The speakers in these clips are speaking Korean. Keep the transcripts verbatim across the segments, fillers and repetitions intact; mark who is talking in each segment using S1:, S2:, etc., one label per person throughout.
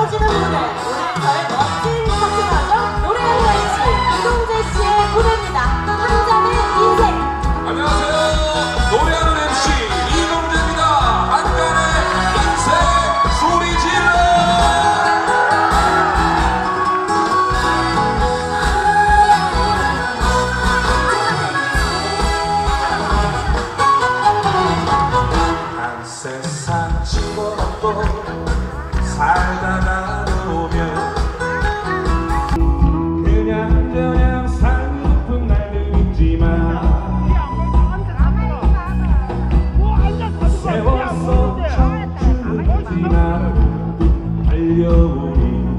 S1: 오시는 분들, 오늘 저의 멋진 파트너죠. 노래하는 엠씨 이동재 씨의 무대입니다. 한 잔의 인생.
S2: 안녕하세요. 노래하는 엠씨 이동재입니다. 한 잔의 인생 소리 질러. 한 세상 집어먹고 살다가 보면 그냥저냥 살고픈 날도 있지만 세워서 청춘이지만 달려오니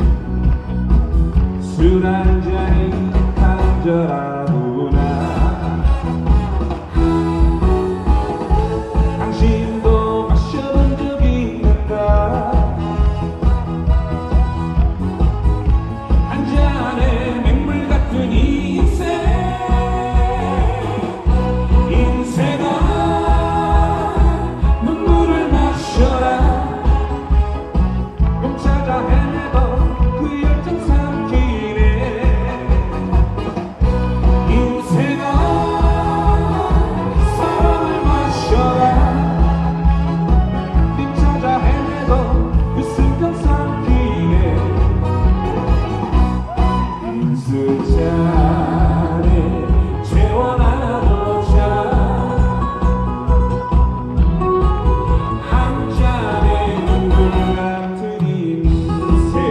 S2: 술 한 잔이 간절하구나. 당신도 마셔본 적이 있는가? 한 잔의 맹물 같은 인생, 인생아 눈물을 마셔라. 꿈 찾아 헤매던 그 열정 삼키네. 인생아 사랑을 마셔라. 님 찾아 헤매던 그 슬픔 삼키네. 인술잔에 재워놔보자. 한 잔의 눈물 같은 인생.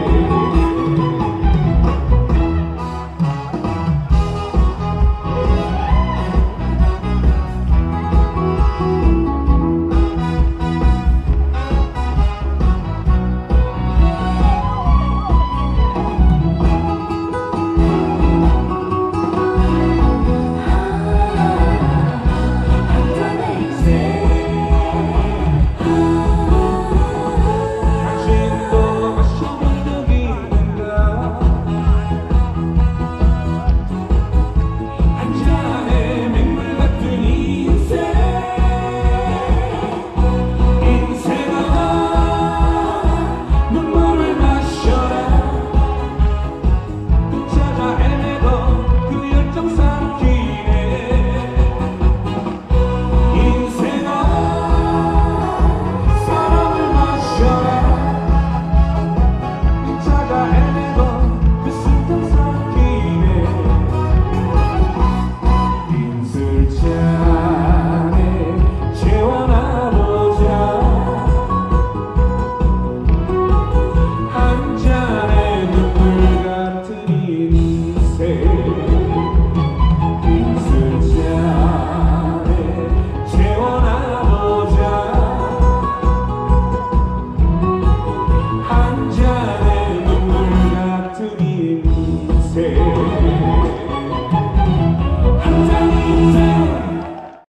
S2: 당신도 마셔본 적이 있는가? 한 잔의 맹물 같은 인생, 인생아 눈물을 마셔라. 꿈 찾아 헤매던 그 열정 삼키네. 인생아 사랑을 마셔라. 님 찾아 헤매던 그 슬픔 삼키네. 인술잔에 재워놔보자. 한 잔의 눈물 같은 인생.